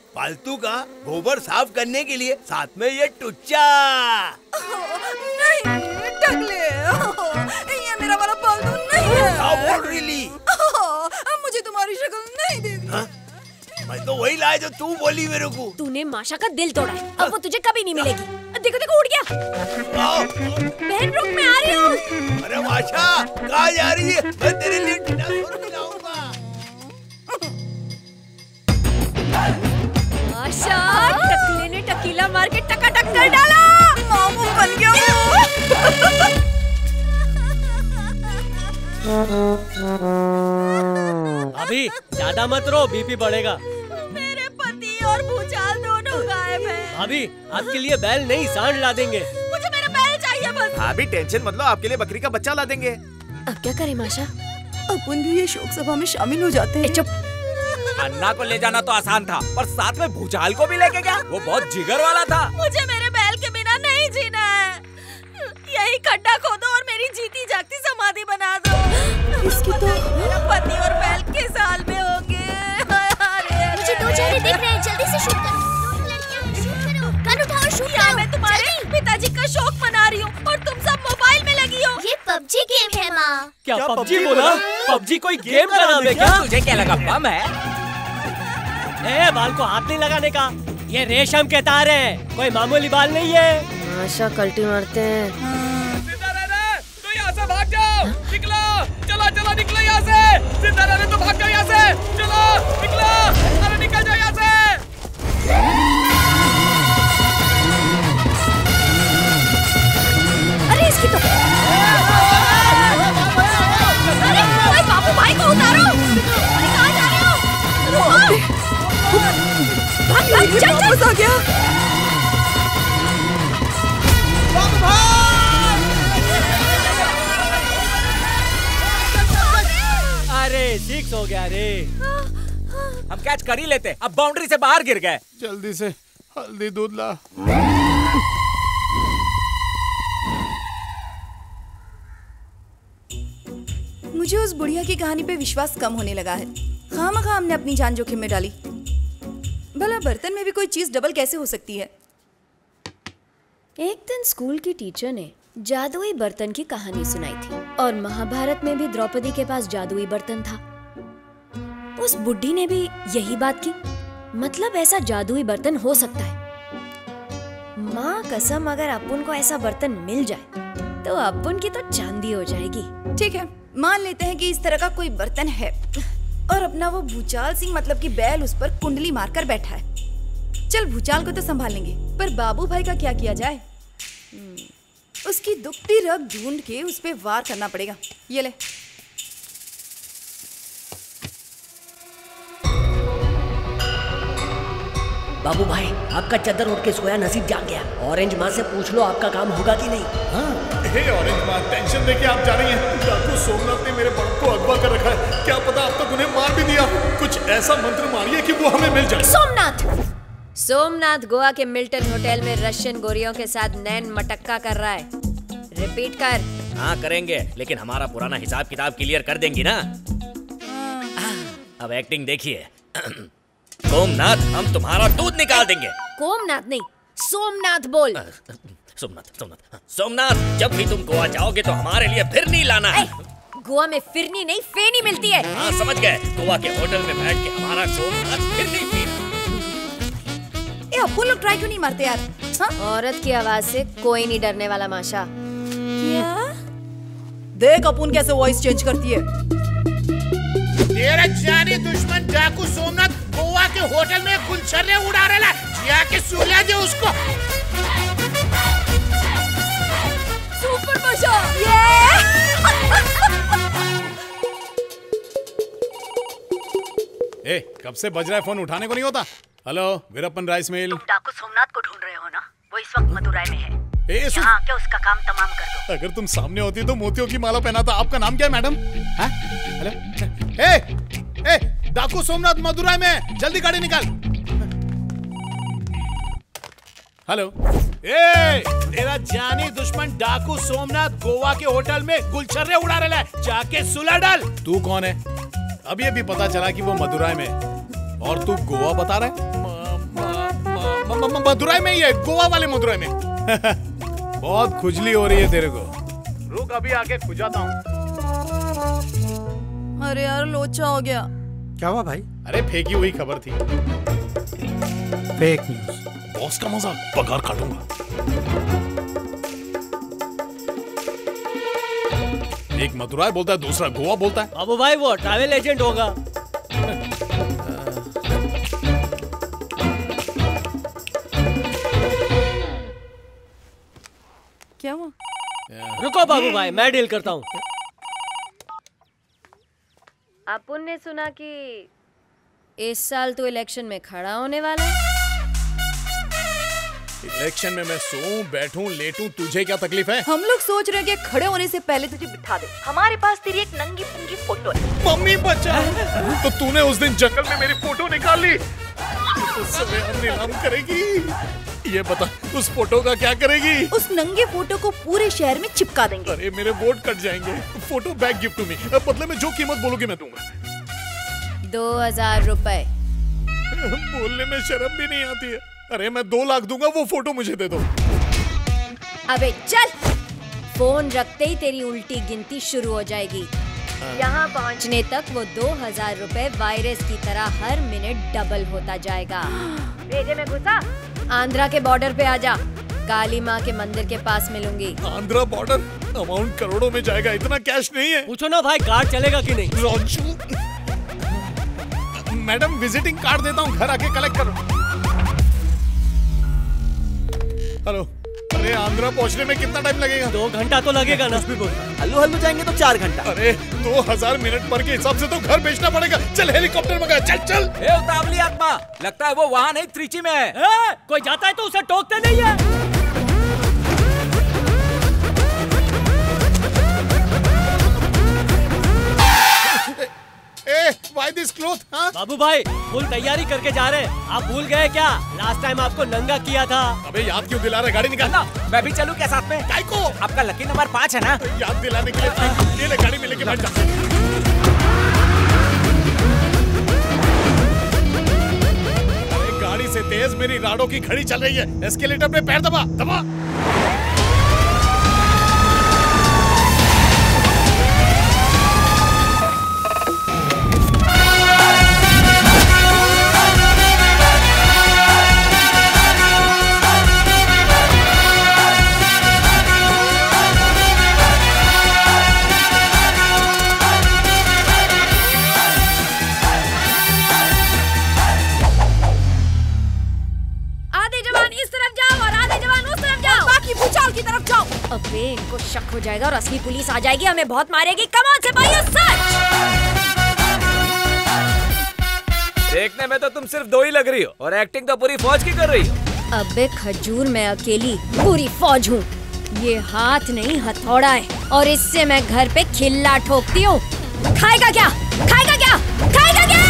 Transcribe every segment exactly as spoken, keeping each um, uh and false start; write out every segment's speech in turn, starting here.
फालतू का गोबर साफ करने के लिए साथ में ये टुच्चा। नहीं टकले, ये मेरा वाला पालतू नहीं है। क्या बोल रही ली? मुझे तुम्हारी शक्ल नहीं देखी। हाँ? मैं तो वही लाया जो तू बोली मेरे को। तूने माशा का दिल तोड़ा है, अब वो तुझे कभी नहीं मिलेगी। देखो देखो उड़ गया। बहन रुक, मैं आ रही हूँ। अरे माशा कहाँ जा रही है? मैं तेरे लिए डायनासोर भी लाऊंगा। माशा, टकले ने टकीला मार के टकाटक कर डाला। मामू बन गया। अभी ज्यादा मत रो, बीपी बढ़ेगा। मेरे पति और भूचाल दोनों गायब हैं। अभी आपके लिए बैल नहीं सांड ला देंगे। मुझे मेरा बैल चाहिए बस। अभी टेंशन मत लो, आपके लिए बकरी का बच्चा ला देंगे। अब क्या करें माशा? अपन भी ये शोक सभा में शामिल हो जाते हैं। चुप। अन्ना को ले जाना तो आसान था, पर साथ में भूचाल को भी लेके गया। वो बहुत जिगर वाला था। मुझे मेरे बैल के बिना नहीं जीना है। यही खड्डा खोदो और मेरी जीती जागती समाधि बना दो। इसकी तो मेरा पति और बैल किस हाल में होंगे? मुझे दो चेहरे दिख रहे हैं, जल्दी से शूट करो। दोनों लड़कियां शूट करो, गन उठाओ और शूट करो। मैं तुम्हारे पिताजी का शौक मना रही हूँ और तुम सब मोबाइल में लगी हो। ये पबजी गेम है माँ। क्या, क्या पबजी बोला? पबजी कोई गेम का नाम है क्या? तुझे क्या लगा बम है? ए, बाल को हाथ नहीं लगाने का। ये रेशम के तार हैं, कोई मामूली बाल नहीं है। माशा कल्टी मारते हैं। जिंदा रहना, तो यहाँ से भाग जाओ। निकलो, चलो चलो निकलो यहाँ से। जिंदा रहना तो भाग जाओ यहाँ से। चलो निकलो, अरे निकल जाओ यहाँ से। अरे इसकी तो अरे भाई, बाबू भाई को उतारो। अरे कहाँ जा रहे हो? भाग भाग, चल चल। मजा आ गया। अरे सिक्स हो गया रे। हम कैच कर ही लेते, अब बाउंड्री से बाहर गिर गए। जल्दी से हल्दी दूध ला। मुझे उस बुढ़िया की कहानी पे विश्वास कम होने लगा है। खामखा हमने अपनी जान जोखिम में डाली। भला बर्तन में भी कोई चीज डबल कैसे हो सकती है? एक दिन स्कूल की टीचर ने जादुई बर्तन की कहानी सुनाई थी और महाभारत में भी द्रौपदी के पास जादुई बर्तन था। उस बुढ़ी ने भी यही बात की, मतलब ऐसा जादुई बर्तन हो सकता है। माँ कसम, अगर अपुन को ऐसा बर्तन मिल जाए तो अपुन की तो चांदी हो जाएगी। ठीक है, मान लेते हैं कि इस तरह का कोई बर्तन है और अपना वो भूचाल सिंह मतलब कि बैल उस पर कुंडली मारकर बैठा है। चल भूचाल को तो संभाल लेंगे, पर बाबू भाई का क्या किया जाए? उसकी दुखती रग ढूंढ के उस पे वार करना पड़ेगा। ये ले। बाबू भाई, आपका चद्दर उठ के सोया नसीब जाग गया। ऑरेंज माँ से पूछ लो आपका काम होगा कि नहीं। हाँ। हे ऑरेंज माँ, टेंशन देके आप जा रही हैं। डाकू सोमनाथ ने मेरे बड़ों को अगवा कर रखा है। क्या पता अब तक उन्हें मार भी दिया। कुछ ऐसा मंत्र मारिए कि वो हमें मिल जाए। सोमनाथ सोमनाथ गोवा के मिल्टन होटल में रशियन गोरियों के साथ नैन मटक्का कर रहा है। रिपीट कर। हाँ करेंगे, लेकिन हमारा पुराना हिसाब किताब क्लियर कर देंगी ना? अब एक्टिंग देखिए। सोमनाथ, हम तुम्हारा दूध निकाल देंगे। कोमनाथ नहीं, सोमनाथ बोल। सोमनाथ सोमनाथ सोमनाथ, जब भी तुम गोवा जाओगे तो हमारे लिए फिरनी लाना है। गोवा में फिरनी नहीं, फेनी मिलती है। हाँ समझ गए, गोवा के होटल में बैठ के हमारा सोमनाथ फिरनी पीना। ए अपुन लोग ट्राई क्यों नहीं मारते यार? हाँ? औरत की आवाज से कोई नहीं डरने वाला माशा। क्या? देख अपुन कैसे वॉइस चेंज करती है। तेरा जानी दुश्मन डाकू सोमनाथ गोवा के होटल में गुलछर्रे उड़ा रहा है। जाके सुला दे उसको। सुपर माशा। ए, कब से बज रहा है फोन, उठाने को नहीं होता? Hello, Veerappan rice mill. तुम डाकू सोमनाथ को ढूंढ रहे हो ना? वो इस वक्त मदुराई में है। ए, यहाँ आके उसका काम तमाम कर दो। अगर तुम सामने होती तो मोतियों की माला पहनाता। आपका नाम क्या है मैडम? हेलो, ए, ए, डाकू सोमनाथ मदुराई में है, जल्दी गाड़ी निकाल। हेलो, ए, तेरा जानी दुश्मन डाकू सोमनाथ गोवा के होटल में गुलछर्रे उड़ा रहा है। जाके सुला डाल। तू कौन है? अब ये भी पता चला कि वो मदुराई में, और तू गोवा बता रहा है। मदुराई में ही है, गोवा वाले मदुराई में। बहुत खुजली हो रही है तेरे को। रुक अभी आके खुजाता हूँ। अरे यार लोचा हो गया। क्या हुआ भाई? अरे फेंकी हुई खबर थी। Fake news. बॉस का मजाक, पगार काटूंगा। एक मदुराई बोलता है, दूसरा गोवा बोलता है। बाबू भाई वो ट्रैवल एजेंट होगा। क्या हुआ? रुको बाबू भाई, मैं डील करता हूँ। अपुन ने सुना कि इस साल तो इलेक्शन में खड़ा होने वाला है। इलेक्शन में मैं सोऊं, बैठूं, लेटूं, तुझे क्या तकलीफ है? हम लोग सोच रहे हैं कि खड़े होने से पहले तुझे बिठा दे। हमारे पास तेरी एक नंगी पुंगी फोटो है। मम्मी बचा। तो तूने उस दिन जंगल में मेरी फोटो निकाल ली। उस समय हम नीलाम करेगी। ये बता, उस फोटो का क्या करेगी? उस नंगे फोटो को पूरे शहर में चिपका देंगे। अरे मेरे वोट कट जाएंगे। Photo back gift to me. बदले में जो कीमत बोलोगे मैं दूंगा। दो हजार रुपए। बोलने में शर्म भी नहीं आती है। अरे मैं दो लाख दूंगा, वो फोटो मुझे दे दो। अबे चल, फोन रखते ही तेरी उल्टी गिनती शुरू हो जाएगी। यहाँ पहुँचने तक वो दो हजार रुपए वायरस की तरह हर मिनट डबल होता जाएगा। भेजे में घुसा, आंध्रा के बॉर्डर पे आजा। काली माँ के मंदिर के पास मिलूंगी। आंध्रा बॉर्डर? अमाउंट करोड़ों में जाएगा, इतना कैश नहीं है। पूछो ना भाई, कार्ड चलेगा कि नहीं? मैडम विजिटिंग कार्ड देता हूँ, घर आके कलेक्ट करो। हेलो, अरे आंध्रा पहुँचने में कितना टाइम लगेगा? दो घंटा तो लगेगा ना। हल्लू हल्लू जाएंगे तो चार घंटा। अरे दो हजार मिनट पर के हिसाब से तो घर बेचना पड़ेगा। चल हेलीकॉप्टर मंगा, चल चल। ए उतावली आत्मा, लगता है वो वहाँ नहीं त्रिची में है। ए, कोई जाता है तो उसे टोकते नहीं है। ए, why this cloth? हाँ? बाबू भाई फुल तैयारी करके जा रहे हैं। आप भूल गए क्या? लास्ट टाइम आपको नंगा किया था। अबे याद क्यों दिला रहे? गाड़ी निकाल। मैं भी चलूं क्या साथ में? काय को? आपका लकी नंबर पाँच है ना? याद दिलाने के लिए ये ले, गाड़ी में लेके बैठ जा। अरे गाड़ी से तेज मेरी राडों की घड़ी चल रही है। एस्केलेटर पे पैर दबा दबा। अबे इनको शक हो जाएगा और असली पुलिस आ जाएगी, हमें बहुत मारेगी। कम ऑन सिपाहियों, सच! देखने में तो तुम सिर्फ दो ही लग रही हो और एक्टिंग तो पूरी फौज की कर रही हो। अबे खजूर, मैं अकेली पूरी फौज हूँ। ये हाथ नहीं हथौड़ा है और इससे मैं घर पे खिल्ला ठोकती हूँ। खाएगा क्या? खाएगा क्या? खाएगा क्या?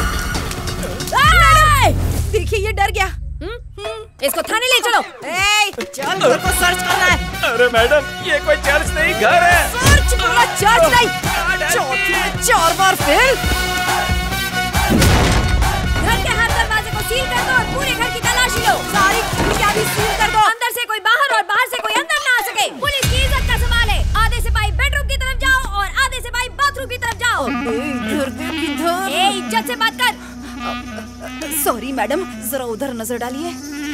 देखिए ये डर गया। इसको थाने ले चलो। ए, चल, घर को सर्च करना है। अरे मैडम, ये कोई चर्च नहीं, घर है। सर्च बोला, चर्च नहीं। चौथी में चार बार फेल। घर के हर दरवाजे को सील कर दो और पूरे घर की तलाशी लो। सारी खिड़कियां भी सील कर दो। अंदर से कोई बाहर और बाहर से कोई अंदर ना आ सके। पुलिस की इज्जत का सवाल है। आधे सिपाही बेडरूम की तरफ जाओ और आधे सिपाही बाथरूम की तरफ जाओ। इधर देख इधर। ए, इज्जत से बात कर। सॉरी मैडम, जरा उधर नजर डालिए।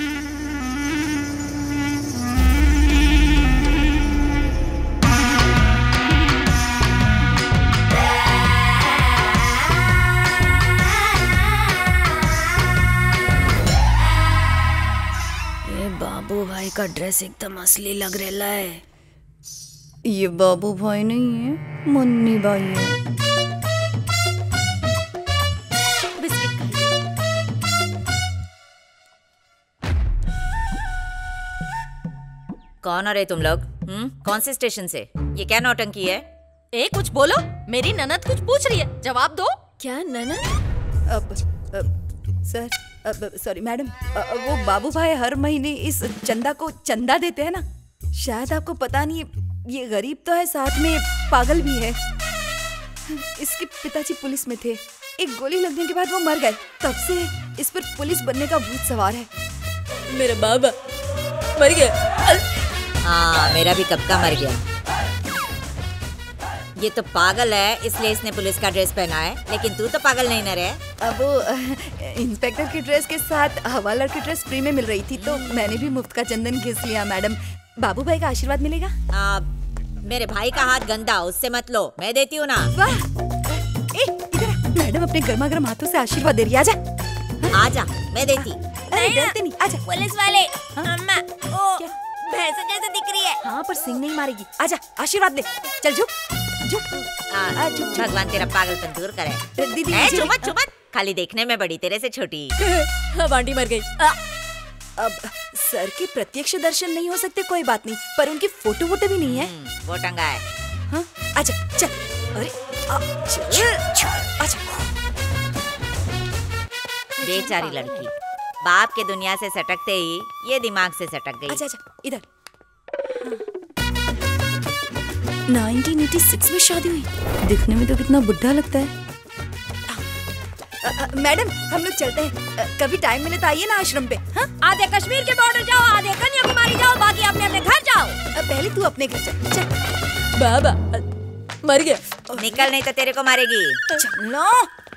बाबू भाई का ड्रेस एकदम असली लग रहा है। ये बाबू भाई नहीं है, मुन्नी भाई है। बिस्किट खाइए। कौन हो रहे तुम लोग? हम्म, कौन से स्टेशन से? ये क्या नौटंकी है? ए, कुछ बोलो। मेरी ननद कुछ पूछ रही है, जवाब दो। क्या ननद? अब, अब सर, अब सॉरी मैडम, वो बाबू भाई हर महीने इस चंदा को चंदा देते हैं ना। शायद आपको पता नहीं, ये गरीब तो है, साथ में पागल भी है। इसके पिताजी पुलिस में थे एक गोली लगने के बाद वो मर गए। तब से इस पर पुलिस बनने का भूत सवार है। मेरा बाबा मर गया। हाँ, मेरा भी कब का मर गया। ये तो पागल है, इसलिए इसने पुलिस का ड्रेस पहना है, लेकिन तू तो पागल नहीं न रहे। अब वो इंस्पेक्टर की ड्रेस के साथ हवालदार की ड्रेस फ्री में मिल रही थी, तो मैंने भी मुफ्त का चंदन घिस लिया। मैडम, बाबू भाई का आशीर्वाद मिलेगा? आ, मेरे भाई का हाथ गंदा, उससे मत लो, मैं देती हूँ ना। वाह, ए, इधर मैडम अपने गर्मा गर्म हाथों से आशीर्वाद दे रही है। आजा आजा, मैं देती। अरे डरते नहीं, आजा। पुलिस वाले, अम्मा, ओ भैंस जैसे दिख रही है। हाँ, पर सिंह नहीं मारेगी। आजा, आशीर्वाद दे। चल झुक झुक। आ, भगवान तेरा पागलपन दूर करे। दीदी चुमत चुमत, खाली देखने में बड़ी, तेरे से छोटी। अब आंटी मर गई। अब सर के प्रत्यक्ष दर्शन नहीं हो सकते, कोई बात नहीं, पर उनकी फोटो वोटो भी नहीं है। वो टंगा है। हाँ, आजा चल। अरे आ, चल, आजा। बेचारी लड़की, बाप के दुनिया से सटकते ही ये दिमाग से सटक गई। आजा आजा, इधर। नाइनटीन एटी सिक्स में शादी हुई, दिखने में तो कितना बुढ़ा लगता है। आ, आ, मैडम, हम लोग चलते हैं। आ, कभी टाइम मिले तो आइए ना आश्रम पे। हाँ? आधे कश्मीर के बॉर्डर जाओ, आधे कन्याकुमारी जाओ, बाकी अपने अपने घर जाओ। आ, पहले तू अपने घर चल। चल। बाबा मर गया। निकल, नहीं तो तेरे को मारेगी। चलो।